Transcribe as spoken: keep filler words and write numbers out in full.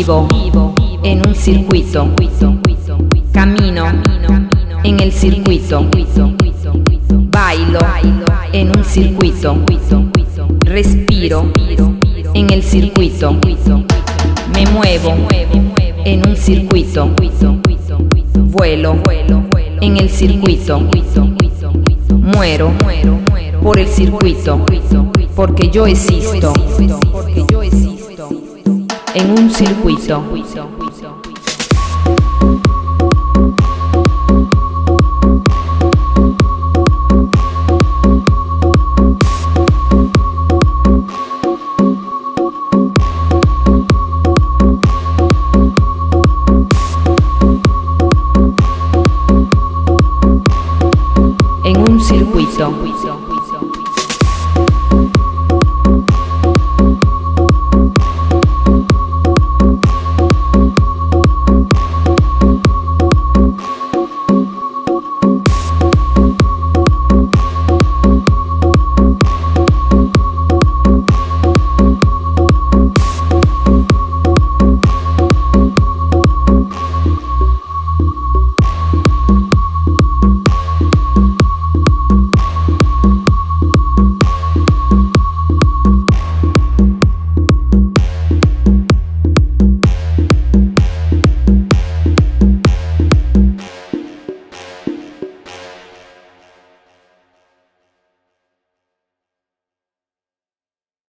Vivo en un circuito, camino en el circuito, bailo en un circuito, respiro en el circuito, me muevo en un circuito, vuelo en el circuito, muero por el circuito, porque yo existo en un circuito.